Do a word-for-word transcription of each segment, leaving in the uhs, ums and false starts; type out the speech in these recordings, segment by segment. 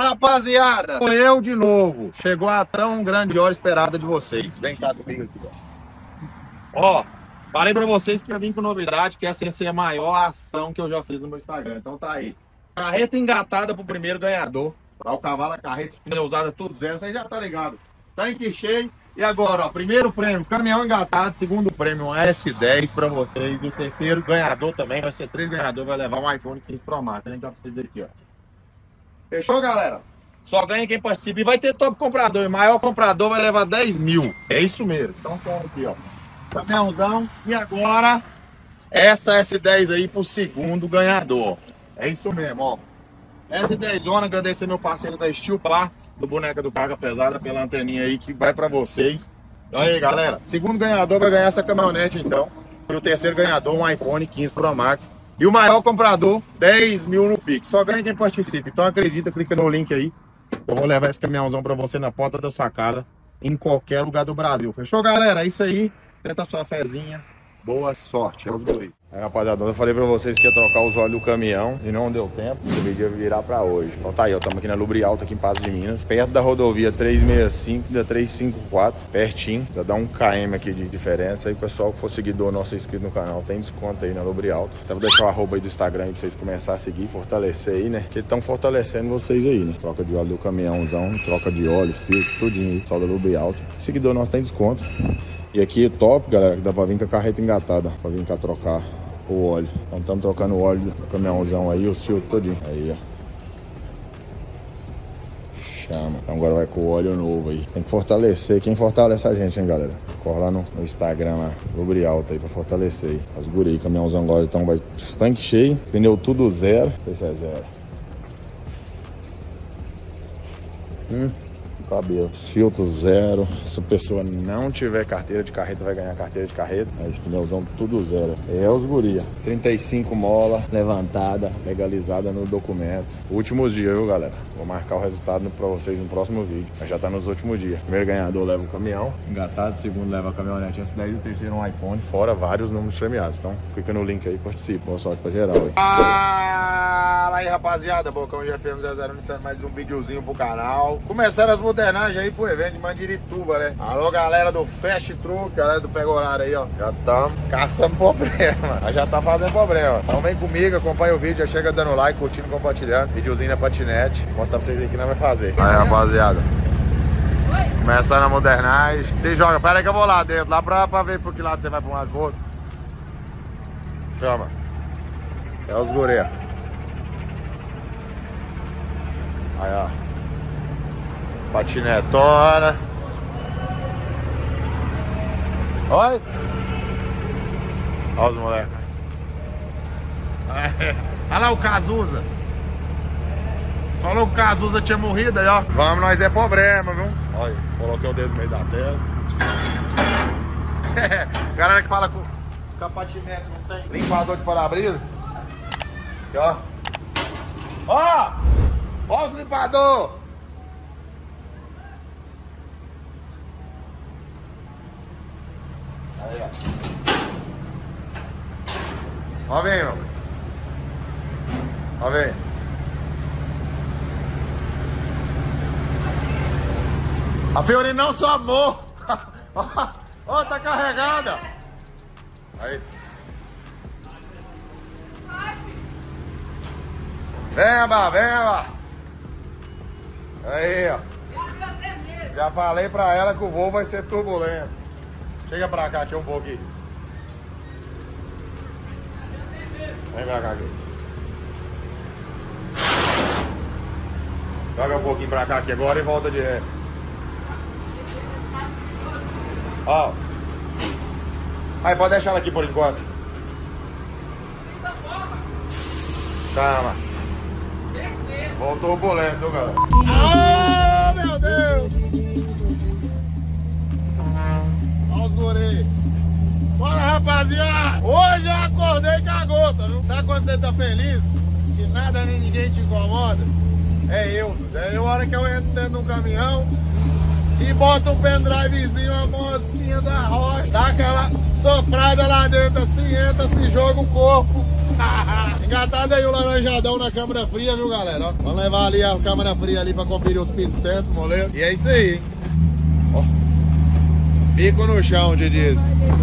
rapaziada, sou eu de novo. Chegou a tão grande hora esperada de vocês. Vem cá comigo aqui, ó. Ó, falei pra vocês que eu vim com novidade, que essa ia ser a maior ação que eu já fiz no meu Instagram. Então tá aí. Carreta engatada pro primeiro ganhador. Pra o cavalo, a carreta, pneu usada, tudo zero. Você já tá ligado. Tanque cheio. E agora, ó, primeiro prêmio, caminhão engatado. Segundo prêmio, um S dez pra vocês. E o terceiro ganhador também, vai ser três ganhadores, vai levar um iPhone quinze Pro Max. Tem que dar pra vocês aqui, ó. Fechou, galera? Só ganha quem participa. E vai ter top comprador. O maior comprador vai levar dez mil. É isso mesmo. Então, toma aqui, ó. Caminhãozão. E agora, essa S dez aí pro segundo ganhador. É isso mesmo, ó. S dez zona, agradecer meu parceiro da Steel Par, do Boneca do Carga Pesada, pela anteninha aí que vai pra vocês. Então aí, galera, segundo ganhador vai ganhar essa caminhonete, então. E o terceiro ganhador, um iPhone quinze Pro Max. E o maior comprador, dez mil no Pix. Só ganha quem participa. Então acredita, clica no link aí. Eu vou levar esse caminhãozão pra você na porta da sua casa, em qualquer lugar do Brasil. Fechou, galera? É isso aí. Tenta a sua fezinha. Boa sorte. É os dois. Aí, rapaziada, eu falei pra vocês que ia trocar os óleos do caminhão e não deu tempo. O vídeo ia virar pra hoje. Então tá aí, ó. Estamos aqui na Lubrialto, aqui em Patos de Minas. Perto da rodovia trezentos e sessenta e cinco, da trezentos e cinquenta e quatro. Pertinho. Já dá um quilômetro aqui de diferença. Aí, pessoal que for seguidor nosso inscrito no canal, tem desconto aí na Lubrialto. Então vou deixar o arroba aí do Instagram aí pra vocês começarem a seguir, fortalecer aí, né? Que estão fortalecendo vocês aí, né? Troca de óleo do caminhãozão, troca de óleo, filtro, tudinho aí. Só da Lubrialto. Seguidor nosso tem desconto. E aqui é top, galera, que dá pra vir com a carreta engatada, pra vir cá trocar o óleo. Então estamos trocando o óleo do caminhãozão aí, os filtros todinho. Aí, ó. Chama. Então agora vai com o óleo novo aí. Tem que fortalecer. Quem fortalece a gente, hein, galera? Corre lá no, no Instagram lá, Lubrialto aí, pra fortalecer aí. As guri aí, caminhãozão agora, então vai tanque cheio, pneu tudo zero. Não sei se é zero. Hum. Cabelo, filtro zero. Se a pessoa não tiver carteira de carreta, vai ganhar carteira de carreta. Mas pneuzão tudo zero. É os guria. trinta e cinco mola, levantada, legalizada no documento. Últimos dias, viu, galera? Vou marcar o resultado pra vocês no próximo vídeo. Mas já tá nos últimos dias. Primeiro ganhador leva o caminhão engatado, segundo leva a caminhonete S dez e o terceiro um iPhone, fora vários números premiados. Então clica no link aí e participa. Boa sorte pra geral aí. Fala aí, rapaziada. Bocão de F M zero zero iniciando mais um videozinho pro canal. Começaram as mudanças aí pro evento de Mandirituba, né? Alô, galera do Fast Truck, galera do Pega Horário aí, ó. Já estamos caçando problema. Já tá fazendo problema. Então vem comigo, acompanha o vídeo, já chega dando like, curtindo, compartilhando. Videozinho na patinete. Vou mostrar pra vocês aí o que nós vamos fazer. Aí, rapaziada. Começando a modernagem. Você joga, pera aí que eu vou lá dentro, lá pra, pra ver por que lado você vai pra um lado pro outro. Chama. É os guri. Aí, ó. Patinetona. Oi. Olha os moleques. Olha lá o Cazuza. Falou que o Cazuza tinha morrido aí, ó. Vamos, nós é problema, viu? Olha, coloquei o dedo no meio da tela. Galera que fala com, com a patinete não tem limpador de para-brisa. Aqui, ó. Ó! Ó os limpador! Aí, ó. Ó, vem, meu. Ó, vem. A Fiorina não só amor. Ó, ó, tá carregada. Aí. Vem, Bá, vem, Bá. Aí, ó. Já falei pra ela que o voo vai ser turbulento. Chega pra cá aqui um pouquinho. Vem pra cá aqui. Joga um pouquinho pra cá aqui agora e volta de ré. Ó. Aí, pode deixar ela aqui por enquanto. Calma. Voltou o boleto, viu, galera? Ah, meu Deus! Olha os guri. Bora, rapaziada! Hoje eu acordei com a gota, viu? Sabe quando você tá feliz? Que nada nem ninguém te incomoda? É eu. É eu, a hora que eu entro dentro de um caminhão e boto um pendrivezinho, a mocinha da rocha, dá aquela soprada lá dentro assim, entra, se joga o corpo. Engatado aí o laranjadão na câmara fria, viu, galera? Ó, vamos levar ali a câmara fria ali pra conferir os pinos certos, moleque. E é isso aí, hein? Ó. Bico no chão, de diesel.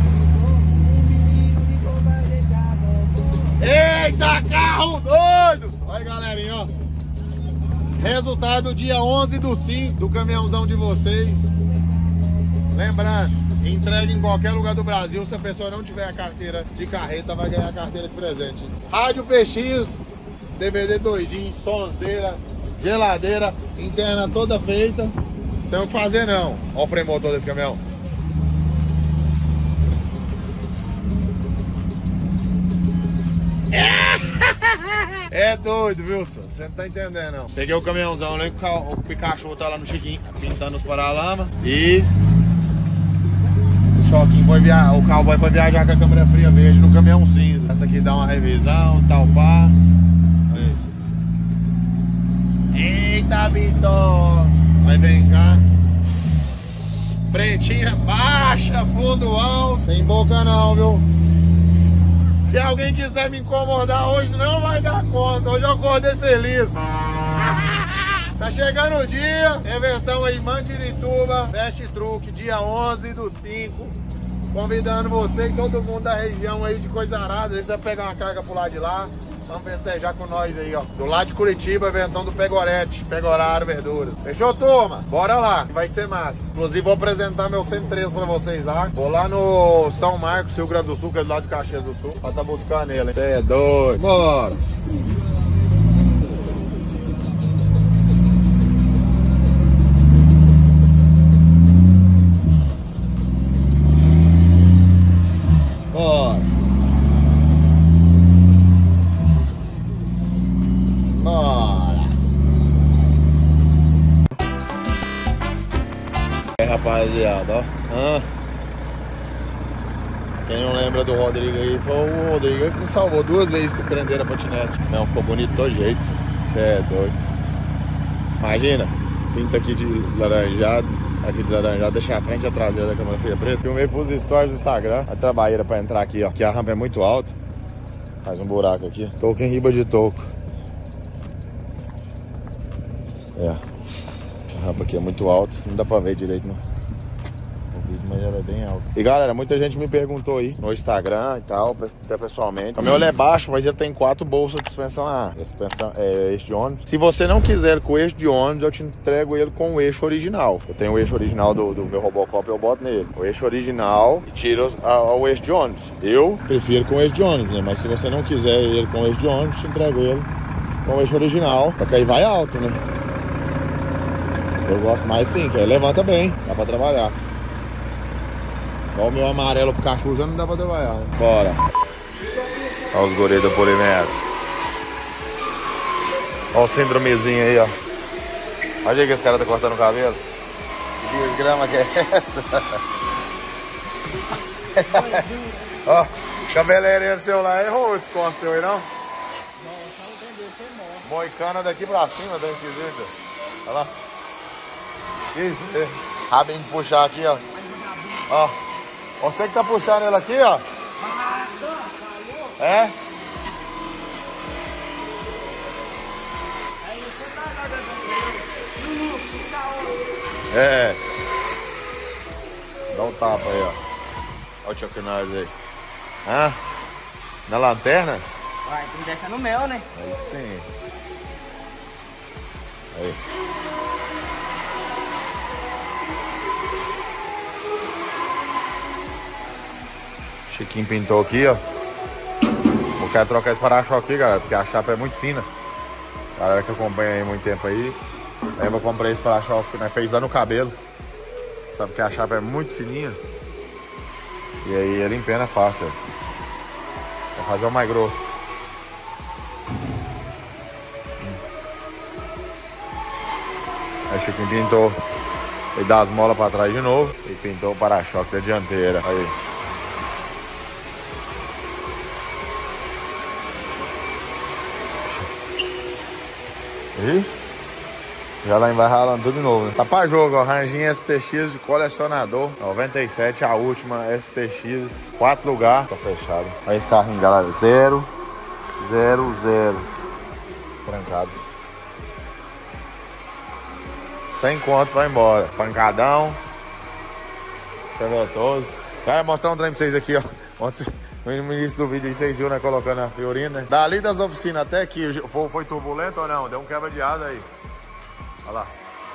Eita, carro doido! Olha, galerinha, ó. Resultado dia onze do cinco do caminhãozão de vocês. Lembrando, entrega em qualquer lugar do Brasil. Se a pessoa não tiver a carteira de carreta, vai ganhar a carteira de presente. Rádio P X, D V D doidinho, sonzeira, geladeira, interna toda feita. Não tem o que fazer não. Olha o freio motor desse caminhão. É doido, Wilson. Você não tá entendendo, não. Peguei o caminhãozão, né? O Pikachu tá lá no Chiquinho, pintando os paralamas. E o Choquinho foi viajar, o cowboy foi viajar com a câmera fria verde no caminhão cinza. Essa aqui dá uma revisão, tal pá. Eita, Vitor! Vai vem cá. Pretinha baixa, fundo alto. Tem boca não, viu? Se alguém quiser me incomodar hoje, não vai dar conta. Hoje eu acordei feliz. Tá chegando o dia. Eventão aí, Mandirituba, Best Truck, dia onze do cinco. Convidando você e todo mundo da região aí de coisa arada. Às vezes vai pegar uma carga pro lado de lá. Vamos festejar com nós aí, ó. Do lado de Curitiba, eventão do Pegorete, Pegoraro Verduras. Fechou, turma? Bora lá, que vai ser massa. Inclusive, vou apresentar meu cento e três pra vocês lá. Vou lá no São Marcos, Rio Grande do Sul, que é do lado de Caxias do Sul, pra tá buscando ele, hein? Cê é doido. Bora! Bora! Rapaziada, ó. Ah. Quem não lembra do Rodrigo aí, foi o Rodrigo que me salvou duas vezes que prenderam a patinete. Não, ficou bonito do jeito. Você é doido. Imagina, pinta aqui de laranjado, aqui de laranjado, deixar a frente e a traseira da câmera fria preta. Filmei pros stories do Instagram, a trabalheira pra entrar aqui, ó. Aqui a rampa é muito alta. Faz um buraco aqui. Toco em riba de toco. É. A rampa aqui é muito alta, não dá pra ver direito não. O vídeo, mas ela é bem alta. E galera, muita gente me perguntou aí no Instagram e tal, até pessoalmente. O meu é baixo, mas ele tem quatro bolsas de suspensão A. A suspensão é eixo de ônibus. Se você não quiser com o eixo de ônibus, eu te entrego ele com o eixo original. Eu tenho o eixo original do, do meu Robocop, eu boto nele. O eixo original e tiro a, o eixo de ônibus. Eu prefiro com o eixo de ônibus, né? Mas se você não quiser ele com o eixo de ônibus, eu te entrego ele com o eixo original. Só que aí vai alto, né? Eu gosto mais sim, que aí levanta bem, dá pra trabalhar. Igual o meu amarelo Pikachu já não dá pra trabalhar, né? Bora. Olha os goreiros do Polimetro. Olha o síndromezinho aí, ó. Olha aí que esse cara tá cortando o cabelo. Que desgrama que é essa? Ó, cabeleireiro seu lá, errou esse corte seu aí, não? Não, só não entendeu, você morre. Moicana daqui pra cima, tá esquisito. Olha lá. Isso, é. Rabinho de puxar aqui, ó. Ó. Você que tá puxando ele aqui, ó. É? É. Dá um tapa aí, ó. Olha o choquinagem aí. Hã? Na lanterna? Vai, tem que deixar no mel, né? Aí sim. Aí. Chiquinho pintou aqui, ó. Eu quero trocar esse para-choque aqui, galera, porque a chapa é muito fina. Galera que acompanha aí há muito tempo aí. Aí eu comprei esse para-choque, né? Fez lá no cabelo. Sabe que a chapa é muito fininha. E aí ele empena fácil. Vou fazer o mais grosso. Aí o Chiquinho pintou. Ele dá as molas pra trás de novo. E pintou o para-choque da dianteira. Aí. E já lá vai ralando tudo de novo, né? Tá pra jogo, ó. Ranjinha S T X de colecionador. noventa e sete, a última S T X. Quatro lugares. Tá fechado. Olha esse carrinho, galera. Zero zero zero. Trancado. Sem conto, vai embora. Pancadão. Chevotoso. Cara, mostrar um trem pra vocês aqui, ó. Ontem, no início do vídeo aí, vocês viram, né? Colocando a Fiorina, né? Dali das oficinas até aqui, foi, foi turbulento ou não? Deu um quebra de asa aí. Olha lá.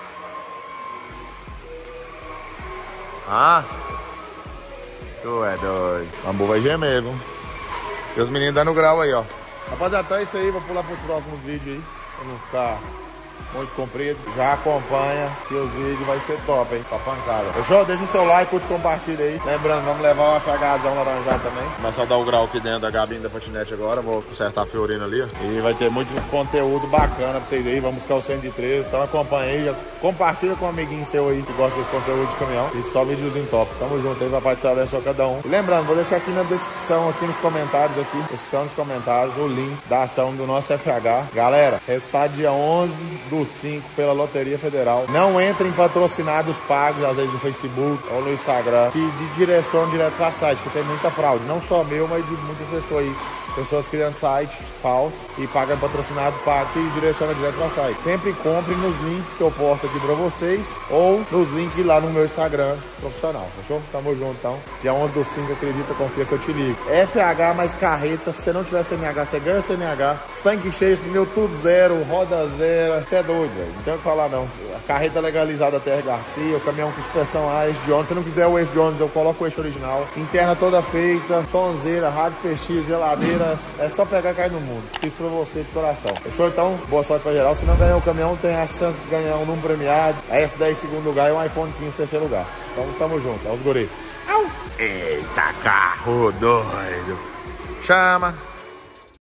Ah. Tu é doido. O bambu vai gemer, viu? E os meninos dando grau aí, ó. Rapaziada, então é isso aí. Vou pular pros próximos vídeos aí. Pra não ficar muito comprido. Já acompanha que os vídeos vai ser top, hein? Pra pancada. Fechou? Deixa o seu like, curte, compartilha aí. Lembrando, vamos levar um FHzão laranjado também. Começar a dar o grau aqui dentro da gabine da patinete agora. Vou consertar a Fiorina ali, ó. E vai ter muito conteúdo bacana pra vocês aí. Vamos buscar o cento e treze. Então acompanha aí. Já compartilha com um amiguinho seu aí que gosta desse conteúdo de caminhão. E só videozinho top. Tamo junto aí, papai de salve a cada um. E lembrando, vou deixar aqui na descrição, aqui nos comentários, aqui. Descrição dos comentários, o link da ação do nosso F H. Galera, resultado dia onze do cinco pela Loteria Federal. Não entre em patrocinados pagos, às vezes no Facebook ou no Instagram, que de direção direto para site, que tem muita fraude. Não só meu, mas de muitas pessoas aí. Pessoas criando site falso e pagam patrocinado pago e direciona direto para site. Sempre compre nos links que eu posto aqui para vocês ou nos links lá no meu Instagram profissional. Fechou? Tamo junto então. Dia onze do cinco, acredita, confia que eu te ligo. F H mais carreta. Se você não tiver C N H, você ganha C N H. Tanque cheio, pneu tudo zero, roda zero. Você é doido, velho. Não tem o que falar não. A carreta legalizada T R Garcia, o caminhão com suspensão A, eixo de ônibus. Se não quiser o eixo de ônibus, eu coloco o eixo original. Interna toda feita, sonzeira, rádio P X, geladeira. É só pegar e cair no mundo. Fiz pra você de coração. Fechou então? Boa sorte pra geral. Se não ganhar o caminhão, tem a chance de ganhar um número premiado, a S dez em segundo lugar e um iPhone quinze em terceiro lugar. Então tamo junto. É os guri. Eita carro doido. Chama.